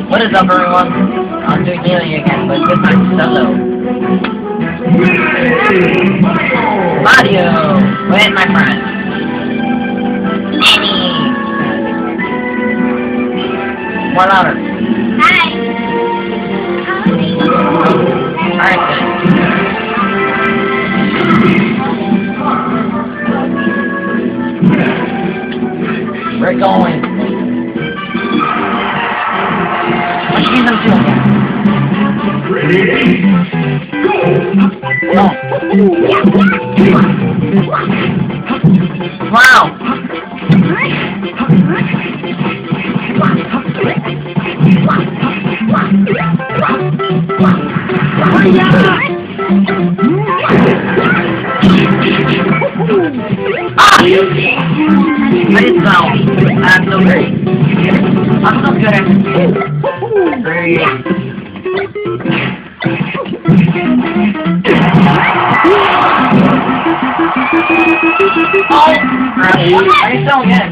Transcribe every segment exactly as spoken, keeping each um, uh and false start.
What is up, everyone? I'm doing healing again, but this time solo. Mario! Wait, my friend. Annie! More louder. Hi! Alright, good. We're going. What should them do again? Ready? Go! No. Wow! Ah! I didn't know. I'm so great. I'm so good at this game. Great. Oh! Crap. I didn't know again.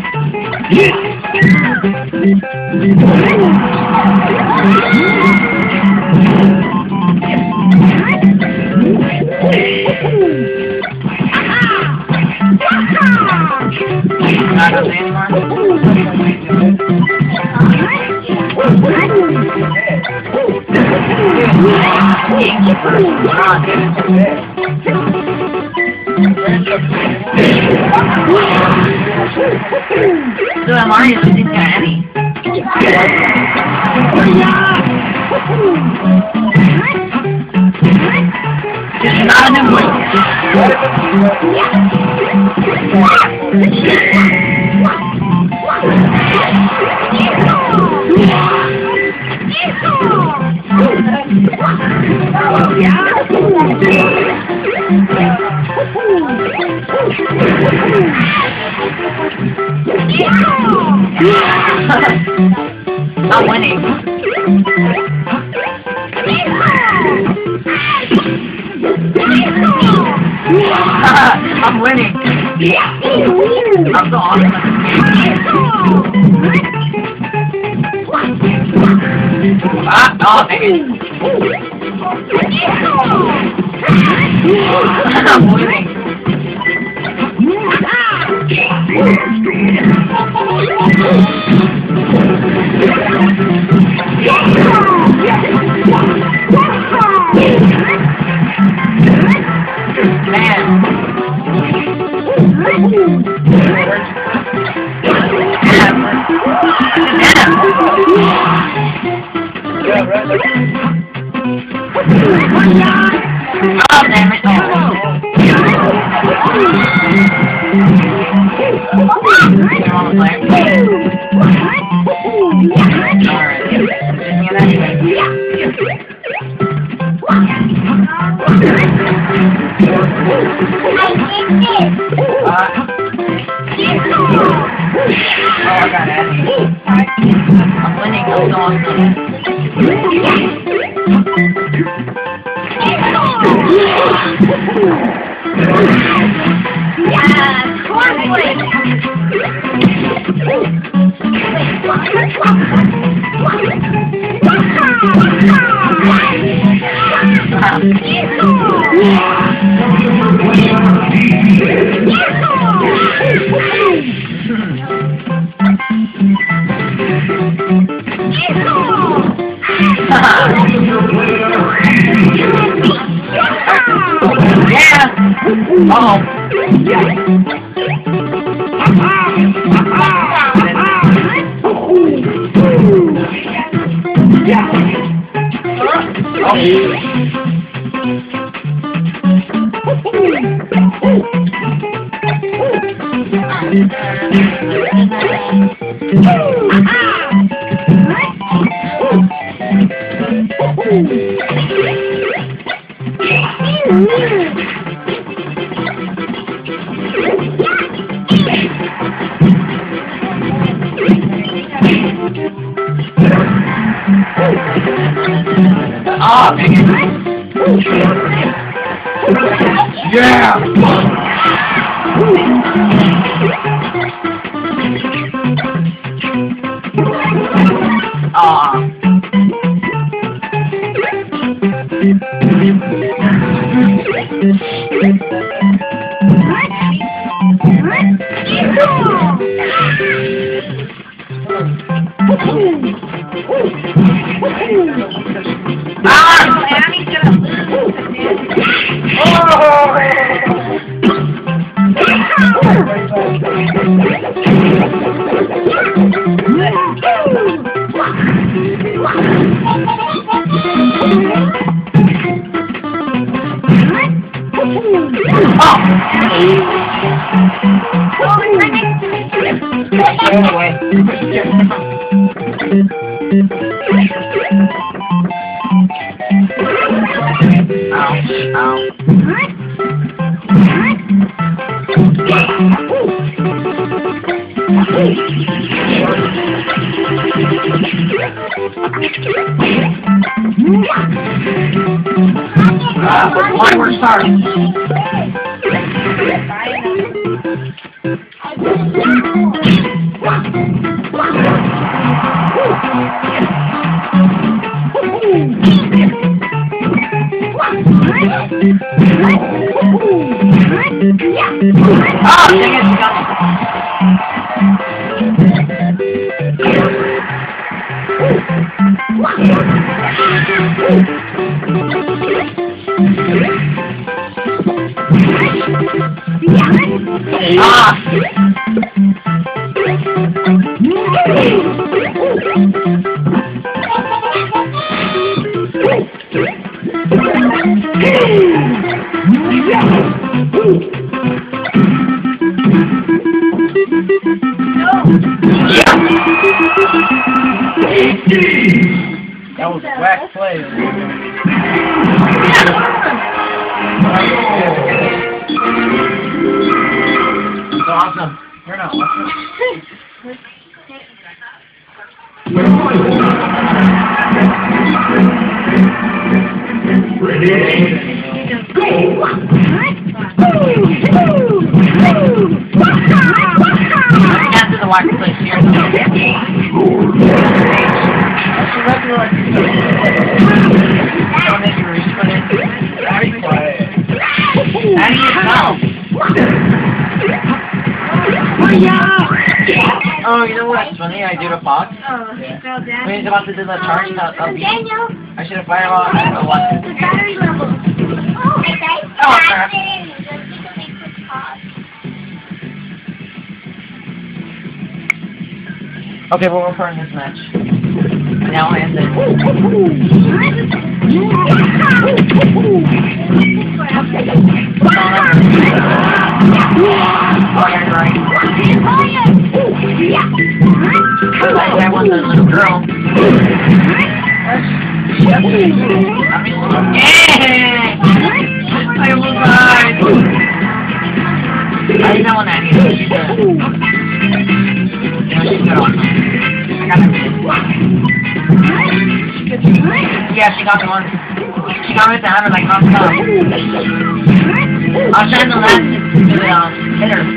Not the same one? So am I using Annie? It's not a new one. I'm winning. I'm winning. I'm so awesome at this game. Ah, oh, dang it. I'm winning. Man. Oh, damn it. You want to play? Alright. Uh, oh, I got it. I'm winning. I'm so awesome. Yeah, cornflakes! Yeah! Uh-oh. Ah, dang it. Yeah! Aw. Oh, Annie's gonna lose. Get away. Ow, ow. Ah, why we're starting? Ah, dang it, she got That was a whack play. It's awesome. You're not watching. Ready? Go! After the whack play here. Don't make you reach for it. Very quiet. How do you know? Oh, you know what's funny? I did a box. Oh, yeah. Fell down. When he's about to do the charge, I'll, I'll be. Daniel, I should have fired off. I don't know what. the battery level. Oh, okay. Oh, crap. Okay, well, we're playing this match. And now I end it. Oh, you're right. I, I want the little girl. I mean, yeah! I almost died! I didn't know that either. She's good. You know, she's good on. I got her. Yeah, she got the one. She got me to have her like on top. I'll try the last to um, hit her.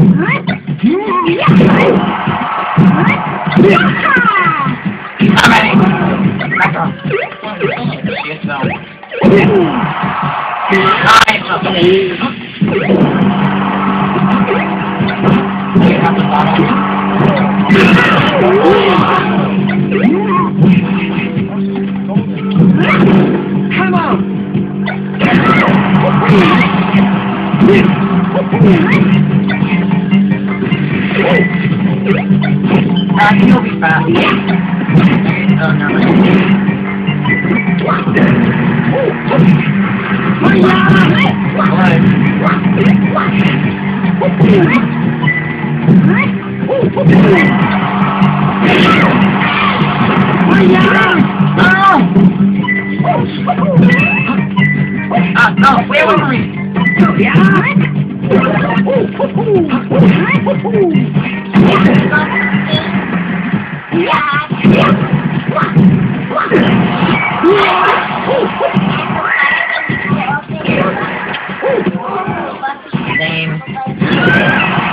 I'm ready. Back off. She gets down. Nice. You have the bottle. Come on! I think he'll be fast. Oh, never mind. Ah, no, stay away from me! Same.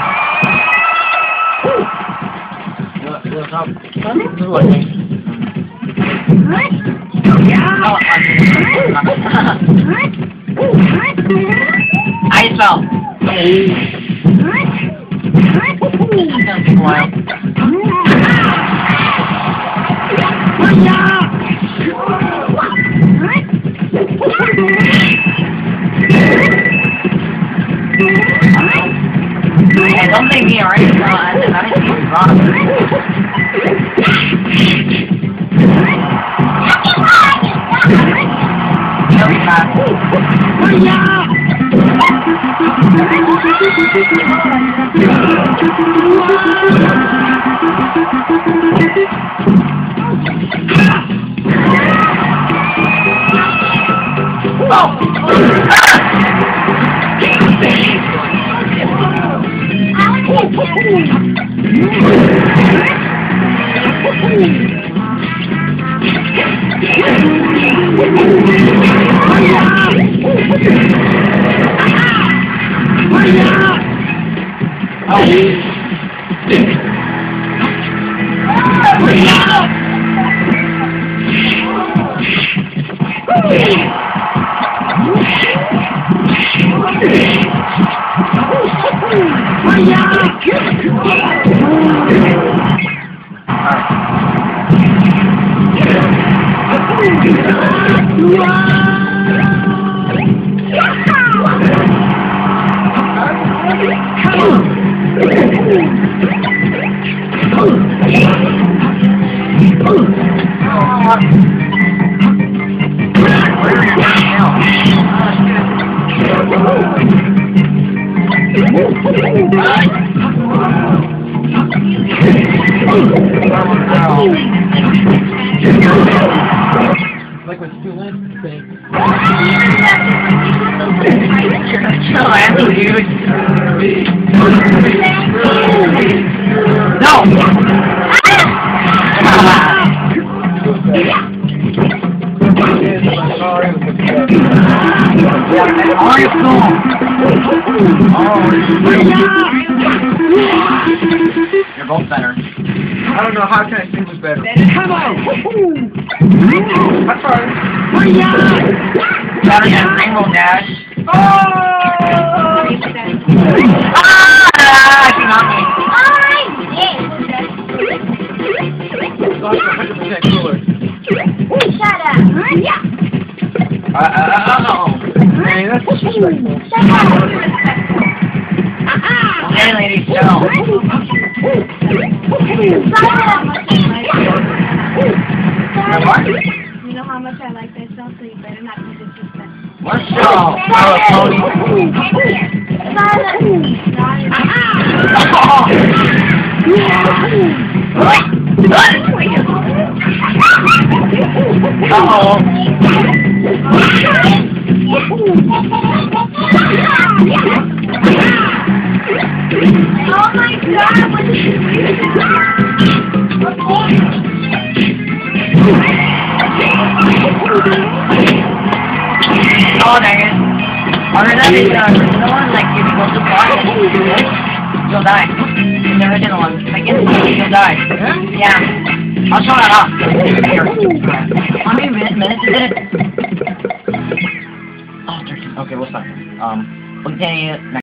Look, look up. Look, Oh, ice ball. It's gonna take a while. Hey, don't make me alright. No, I didn't I didn't see you wrong. No, it's not. Like with two lines, thing. No, Andy, dude. No! Mario School! You're both better. I don't know, how can I sing this better? Come on! That's fine. Better than Rainbow Dash. Oh! Ah! She knocked me. That's one hundred percent cooler. Shut up! Uh, uh, uh, uh, Man, that's disrespectful. okay, ladies, so. What? You know how much I like that song, so you better not be disrespectful. What show? Oh, Tony. Oh my God, what did you Oh, dang it. Other than it, uh, the one, like, if you go too far, you'll die. In the original one. Like, instantly, you'll die. Yeah. I'll show that off. Here. How many minutes, minutes is it? Oh, thirteen. Okay, we'll stop. Um, we'll continue next.